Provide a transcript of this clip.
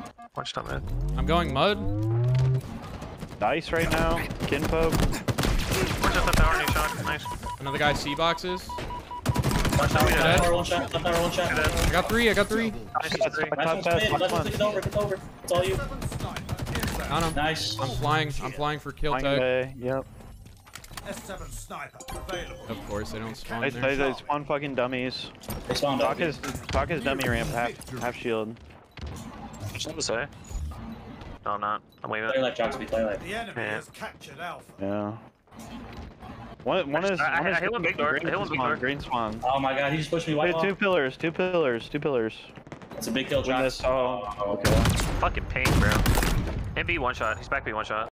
Watch top mid. I'm going mud. Nice right now. Kinpo. Watch out that tower, new shot. Nice. Another guy C boxes. Watch out, Dead. Tower, one shot. Tower, one shot. I got three. Nice, three. Nice one, last one, get over, get over. It's all you. Got him. Nice. I'm flying for kill Flying tag. away. Yep. S7 sniper available. Of course, they don't spawn They there. spawn fucking dummies. They spawned up. Talk his dummy ramp, half shield. Something to say? No, I'm not. I'm waving. Play like Joxby, play like. The enemy Yeah. has captured Alpha. Yeah. One is. I hit one big door. I hit one big door. Green spawn. Oh my god, he just pushed me white. Two pillars. It's a big kill, Win Jox. this. Oh, okay. Fucking pain, bro. Hit B one shot. He's back B one shot.